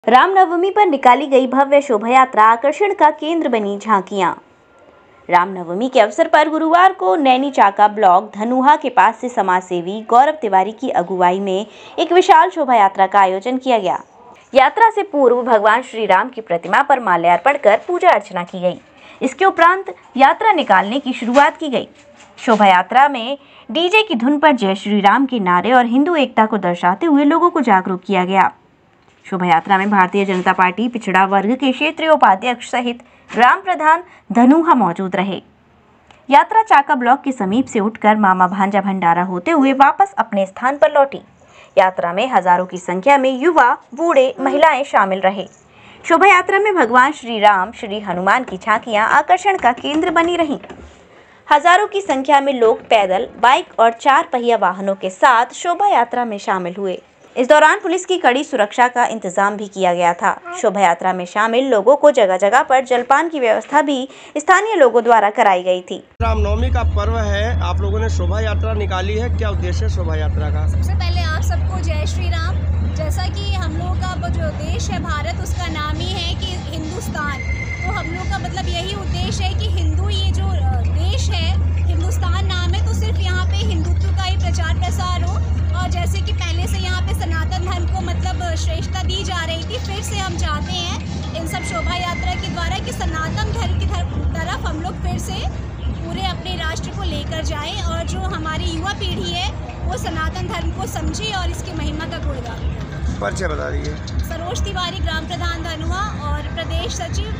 रामनवमी पर निकाली गई भव्य शोभा यात्रा आकर्षण का केंद्र बनी झांकियां। रामनवमी के अवसर पर गुरुवार को नैनी चाका ब्लॉक धनुहा के पास से समाज सेवी गौरव तिवारी की अगुवाई में एक विशाल शोभा यात्रा का आयोजन किया गया। यात्रा से पूर्व भगवान श्री राम की प्रतिमा पर माल्यार्पण कर पूजा अर्चना की गई। इसके उपरांत यात्रा निकालने की शुरुआत की गई। शोभा यात्रा में डीजे की धुन पर जय श्री राम के नारे और हिंदू एकता को दर्शाते हुए लोगों को जागरूक किया गया। शोभा यात्रा में भारतीय जनता पार्टी पिछड़ा वर्ग के क्षेत्रीय उपाध्यक्ष सहित ग्राम प्रधान धनुहा मौजूद रहे। यात्रा चाका ब्लॉक के समीप से उठकर मामा भांजा भंडारा होते हुए वापस अपने स्थान पर लौटी। यात्रा में हजारों की संख्या में युवा, बूढ़े, महिलाएं शामिल रहे। शोभा यात्रा में भगवान श्री राम, श्री हनुमान की झांकियां आकर्षण का केंद्र बनी रहीं। हजारों की संख्या में लोग पैदल, बाइक और 4 पहिया वाहनों के साथ शोभा यात्रा में शामिल हुए। इस दौरान पुलिस की कड़ी सुरक्षा का इंतजाम भी किया गया था। शोभा यात्रा में शामिल लोगों को जगह जगह पर जलपान की व्यवस्था भी स्थानीय लोगों द्वारा कराई गई थी। रामनवमी का पर्व है, आप लोगों ने शोभा यात्रा निकाली है, क्या उद्देश्य है शोभा यात्रा का? सबसे पहले आप सबको जय श्री राम। जैसा कि हम लोगों का जो देश है भारत, उसका नाम ही है कि हिंदुस्तान। तो हम लोग का मतलब यही उद्देश्य है कि हिंदू, ये जो देश है हिंदुस्तान नाम है, तो सिर्फ यहाँ पे हिंदुत्व का ही प्रचार प्रसार हो। और जैसे कि पहले से यहाँ पे सनातन धर्म को मतलब श्रेष्ठता दी जा रही थी, फिर से हम चाहते हैं इन सब शोभा यात्रा के द्वारा कि सनातन धर्म की तरफ हम लोग फिर से पूरे अपने राष्ट्र को लेकर जाएं और जो हमारी युवा पीढ़ी है वो सनातन धर्म को समझे और इसकी महिमा का गुणगान करे। परिचय बता दीजिए। सरोज तिवारी, ग्राम प्रधान धनुहा और प्रदेश सचिव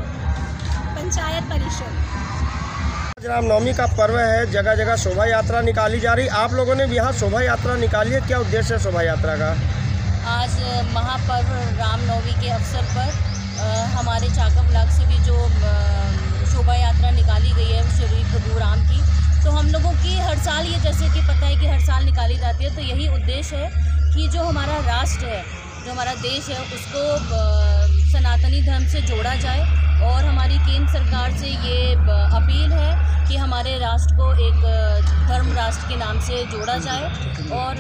पंचायत परिषद। रामनवमी का पर्व है, जगह जगह शोभा यात्रा निकाली जा रही। आप लोगों ने भी यहाँ शोभा यात्रा निकाली है, क्या उद्देश्य है शोभा यात्रा का? आज महापर्व रामनवमी के अवसर पर हमारे चाका ब्लॉक से भी जो शोभा यात्रा निकाली गई है श्री प्रभु राम की, तो हम लोगों की हर साल ये जैसे कि पता है कि हर साल निकाली जाती है। तो यही उद्देश्य है कि जो हमारा राष्ट्र है, जो हमारा देश है, उसको सनातनी धर्म से जोड़ा जाए। और हमारी केंद्र सरकार से ये अपील है कि हमारे राष्ट्र को एक धर्म राष्ट्र के नाम से जोड़ा जाए और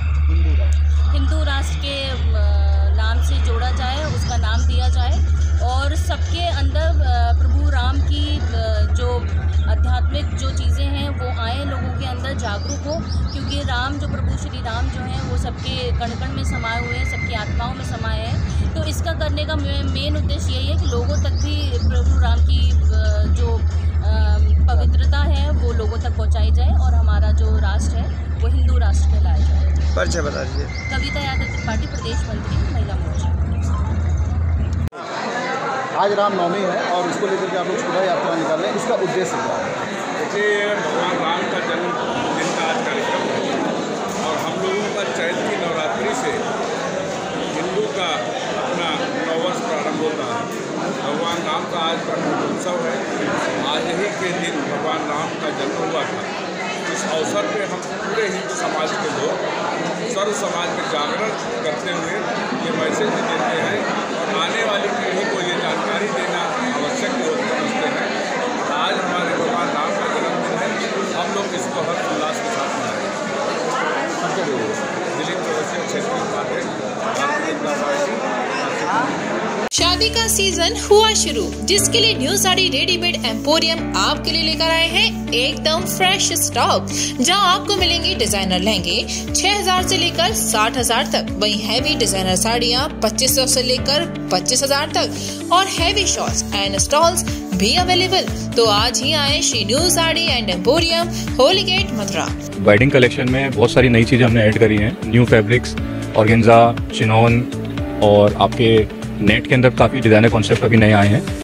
हिंदू राष्ट्र के नाम से जोड़ा जाए, उसका नाम दिया जाए और सबके अंदर प्रभु राम की जो आध्यात्मिक जो चीज़ें हैं वो आए, लोगों के अंदर जागरूक हो। क्योंकि राम, जो प्रभु श्री राम जो हैं वो सबके कण कण में समाये हुए हैं, सबकी आत्माओं में समाये हैं। तो इसका करने का मेन उद्देश्य यही है कि लोगों तक भी प्रभु राम की जो पवित्रता है वो लोगों तक पहुंचाई जाए और हमारा जो राष्ट्र है वो हिंदू राष्ट्र कहलाया जाए। परिचय बता दीजिए। कविता यादव त्रिपाठी, प्रदेश मंत्री, महिला मोर्चा। आज रामनवमी है और उसको लेकर के आप लोग शोभा यात्रा निकाल रहे हैं, इसका उद्देश्य क्या है? देखिए, भगवान राम का जन्मदिन का आज कार्यक्रम है और हम लोगों का चैत्र की नवरात्रि से हिंदू का अपना नववर्ष प्रारंभ होता है। भगवान राम का आज का उत्सव है। आज ही के दिन भगवान राम का जन्म हुआ था। इस अवसर पे हम पूरे हिंदू समाज के लोग, सर्व समाज के जागरण करते हुए ये मैसेज देते हैं और आने वाली पीढ़ी को ये जानकारी देना आवश्यक समझते हैं। आज हमारे भगवान राम का जन्मदिन है, हम लोग इसको हर्ष उल्लास के साथ मनाएंगे। दिलीप चौरसिया, क्षेत्रीय उपाध्यक्ष, भारतीय जनता पार्टी। शादी का सीजन हुआ शुरू, जिसके लिए न्यू साड़ी रेडीमेड एम्पोरियम आपके लिए लेकर आए हैं एकदम फ्रेश स्टॉक, जहां आपको मिलेंगे डिजाइनर लहंगे 6000 से लेकर 60000 तक, वहीं हैवी डिजाइनर साड़ियां 2500 से लेकर 25000 तक और हैवी शॉर्ट्स एंड स्टॉल्स भी अवेलेबल। तो आज ही आए Shri new sari and emporium, Holi gate, Mathura. Wedding collection में बहुत सारी नई चीजें हमने ऐड करी हैं। न्यू फैब्रिक्स, ऑर्गेन्जा, चिनोन और आपके नेट के अंदर काफ़ी डिज़ाइनर कॉन्सेप्ट अभी नए आए हैं।